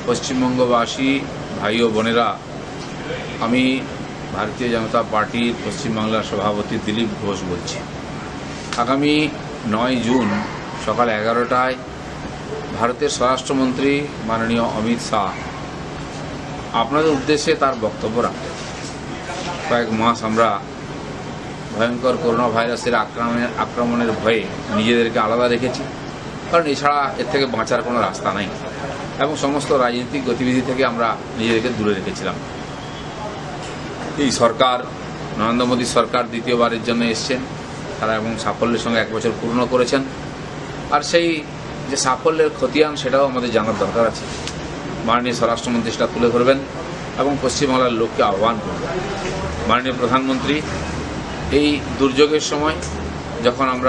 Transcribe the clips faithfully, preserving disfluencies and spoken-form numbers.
পশ্চিমবঙ্গবাসী ভাই ও বোনেরা, আমি ভারতীয় জনতা পার্টির পশ্চিমবাংলার সভাপতি দিলীপ ঘোষ বলছি। আগামী নয় জুন সকাল এগারোটায় ভারতের স্বরাষ্ট্রমন্ত্রী মাননীয় অমিত শাহ আপনাদের উদ্দেশ্যে তার বক্তব্য রাখবেন। কয়েক মাস আমরা ভয়ঙ্কর করোনা ভাইরাসের আক্রমণের আক্রমণের ভয়ে নিজেদেরকে আলাদা রেখেছি, কারণ এছাড়া এর থেকে বাঁচার কোনো রাস্তা নাই, এবং সমস্ত রাজনৈতিক গতিবিধি থেকে আমরা নিজেদেরকে দূরে রেখেছিলাম। এই সরকার, নরেন্দ্র মোদী সরকার দ্বিতীয়বারের জন্য এসছেন তারা, এবং সাফল্যের সঙ্গে এক বছর পূর্ণ করেছেন। আর সেই যে সাফল্যের খতিয়ান সেটাও আমাদের জানার দরকার আছে। মাননীয় স্বরাষ্ট্রমন্ত্রী সেটা তুলে ধরবেন এবং পশ্চিমবাংলার লোককে আহ্বান করবেন। মাননীয় প্রধানমন্ত্রী এই দুর্যোগের সময়, যখন আমরা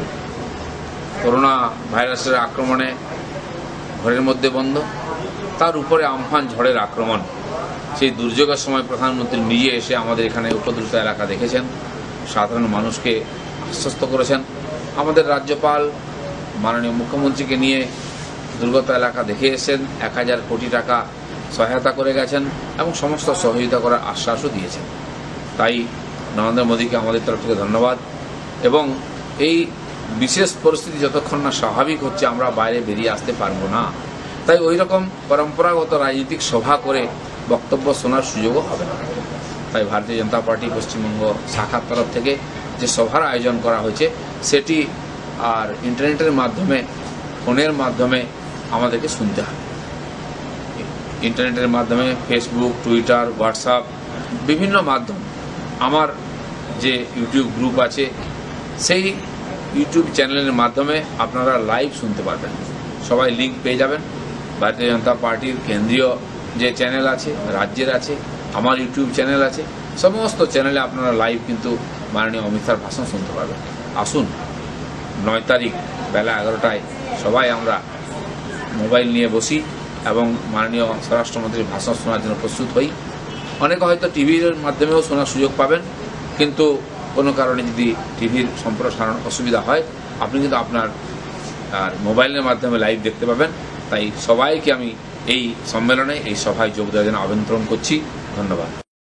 করোনা ভাইরাসের আক্রমণে ঘরের মধ্যে বন্ধ, তার উপরে আমফান ঝড়ের আক্রমণ, সেই দুর্যোগের সময় প্রধানমন্ত্রী নিজে এসে আমাদের এখানে উপদ্রুত এলাকা দেখেছেন, সাধারণ মানুষকে আশ্বস্ত করেছেন। আমাদের রাজ্যপাল মাননীয় মুখ্যমন্ত্রীকে নিয়ে দুর্গত এলাকা দেখে এসেছেন, এক হাজার কোটি টাকা সহায়তা করে গেছেন এবং সমস্ত সহযোগিতা করার আশ্বাসও দিয়েছেন। তাই নরেন্দ্র মোদীকে আমাদের তরফ থেকে ধন্যবাদ। এবং এই বিশেষ পরিস্থিতি যতক্ষণ না স্বাভাবিক হচ্ছে, আমরা বাইরে বেরিয়ে আসতে পারবো না। তাই ওই রকম পরম্পরাগত রাজনৈতিক সভা করে বক্তব্য শোনার সুযোগও হবে না। তাই ভারতীয় জনতা পার্টি পশ্চিমবঙ্গ শাখার তরফ থেকে যে সভার আয়োজন করা হয়েছে, সেটি আর ইন্টারনেটের মাধ্যমে, ফোনের মাধ্যমে আমাদেরকে শুনতে হবে। ইন্টারনেটের মাধ্যমে ফেসবুক, টুইটার, হোয়াটসঅ্যাপ, বিভিন্ন মাধ্যম, আমার যে ইউটিউব গ্রুপ আছে, সেই ইউটিউব চ্যানেলের মাধ্যমে আপনারা লাইভ শুনতে পারবেন। সবাই লিঙ্ক পেয়ে যাবেন। ভারতীয় জনতা পার্টির কেন্দ্রীয় যে চ্যানেল আছে, রাজ্যের আছে, আমার ইউটিউব চ্যানেল আছে, সমস্ত চ্যানেলে আপনারা লাইভ কিন্তু মাননীয় অমিত শাহর ভাষণ শুনতে পারবেন। আসুন, নয় তারিখ বেলা এগারোটায় সবাই আমরা মোবাইল নিয়ে বসি এবং মাননীয় স্বরাষ্ট্রমন্ত্রীর ভাষণ শোনার জন্য প্রস্তুত হই। অনেকে হয়তো টিভির মাধ্যমেও শোনার সুযোগ পাবেন, কিন্তু কোনো কারণে যদি টিভির সম্প্রসারণ অসুবিধা হয়, আপনি কিন্তু আপনার আর মোবাইলের মাধ্যমে লাইভ দেখতে পাবেন। তাই সবাইকে আমি এই সম্মেলনে, এই সভায় যোগ দেওয়ার জন্য আমন্ত্রণ করছি। ধন্যবাদ।